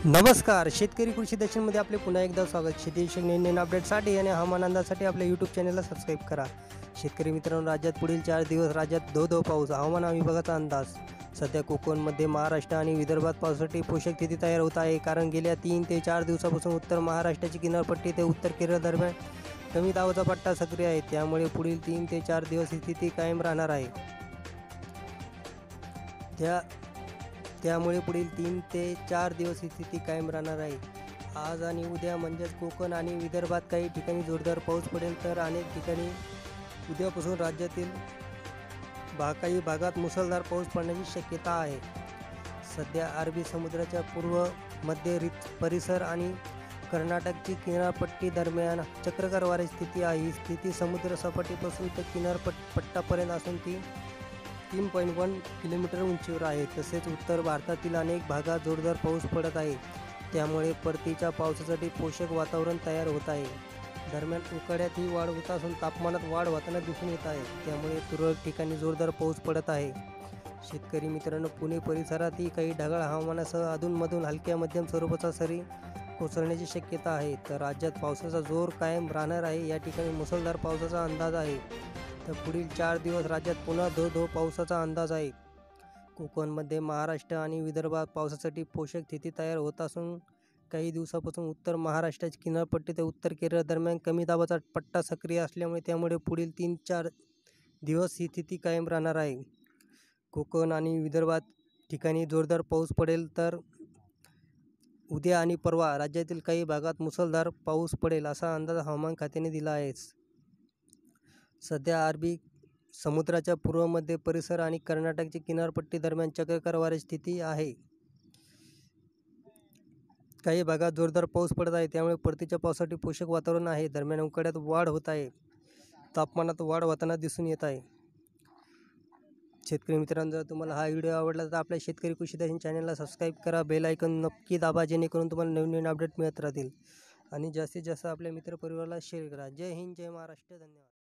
नमस्कार शेतकरी कृषी दर्शनमध्ये आपले पुन्हा एकदा स्वागत. शेतीविषयक नवीन अपडेटसाठी आणि हवामान अंदाजासाठी आपल्या यूट्यूब चॅनलला सबस्क्राईब करा. शेतकरी मित्रांनो, राज्यात पुढील 4 दिवस राज्यात धो पाऊस. हवामान विभागाचा अंदाज. सध्या कोकण, मध्य महाराष्ट्र आणि विदर्भात पावसासाठी पोषक स्थिती तयार होत आहे. कारण गेल्या 3 ते 4 दिवसापासून उत्तर महाराष्ट्राची किनारपट्टी ते उत्तर केरळ दरम्यान कमी दाबाचा पट्टा सक्रिय आहे. त्यामुळे पुढील 3 ते 4 दिवस ही स्थिती कायम राहणार आहे. त्यामुळे पुढील 3 ते 4 दिवस ही स्थिती कायम राहणार आहे. आज आणि उद्या म्हणजेच कोकण आणि विदर्भात काही ठिकाणी जोरदार पाऊस पडेल, तर अनेक ठिकाणी उद्यापासून राज्यातील काही भागात मुसळधार पाऊस पडण्याची शक्यता आहे. सध्या अरबी समुद्राच्या पूर्व मध्य परिसर आणि कर्नाटकची किनारपट्टी दरम्यान चक्राकार वाऱ्याची स्थिती आहे. ही स्थिती समुद्र सपाटीपासून ते किनारपट्टापर्यंत असून ती 3.1 किलोमीटर उंचीवर आहे. तसेच उत्तर भारतातील अनेक भागात जोरदार पाऊस पडत आहे. त्यामुळे परतीच्या पावसासाठी पोषक वातावरण तयार होत आहे. दरम्यान उकाड्यातही वाढ होत असून तापमानात वाढ होताना दिसून येत आहे. त्यामुळे तुरळक ठिकाणी जोरदार पाऊस पडत आहे. शेतकरी मित्रांनो, पुणे परिसरातही काही ढगाळ हवामानासह अधूनमधून हलक्या मध्यम स्वरूपाचा सरी कोसळण्याची शक्यता आहे. तर राज्यात पावसाचा जोर कायम राहणार आहे. या ठिकाणी मुसळधार पावसाचा अंदाज आहे. तर पुढील 4 दिवस राज्यात पुन्हा धो पावसाचा अंदाज आहे. कोकण, मध्य महाराष्ट्र आणि विदर्भात पावसासाठी पोषक स्थिती तयार होत असून काही दिवसापासून उत्तर महाराष्ट्राची किनारपट्टी ते उत्तर केरळ दरम्यान कमी दाबाचा पट्टा सक्रिय असल्यामुळे त्यामुळे पुढील 3-4 दिवस ही स्थिती कायम राहणार आहे. कोकण आणि विदर्भात ठिकाणी जोरदार पाऊस पडेल, तर उद्या आणि परवा राज्यातील काही भागात मुसळधार पाऊस पडेल असा अंदाज हवामान खात्याने दिला आहे. सध्या अरबी समुद्राच्या पूर्व मध्य परिसर आणि कर्नाटकची किनारपट्टी दरम्यान चक्राकार वाऱ्याची स्थिती आहे. काही भागात जोरदार पाऊस पडत आहे. त्यामुळे परतीच्या पावसासाठी पोषक वातावरण आहे. दरम्यान उकाड्यात वाढ होत आहे. तापमानात वाढ होताना दिसून येत आहे. शेतकरी मित्रांनो, जर तुम्हाला हा व्हिडिओ आवडला तर आपल्या शेतकरी कृषी दर्शन चॅनलला सबस्क्राईब करा. बेल आयकॉन नक्की दाबा, जेणेकरून तुम्हाला नवीन अपडेट मिळत राहतील. आणि जास्तीत जास्त आपल्या मित्रपरिवाराला शेअर करा. जय हिंद, जय महाराष्ट्र. धन्यवाद.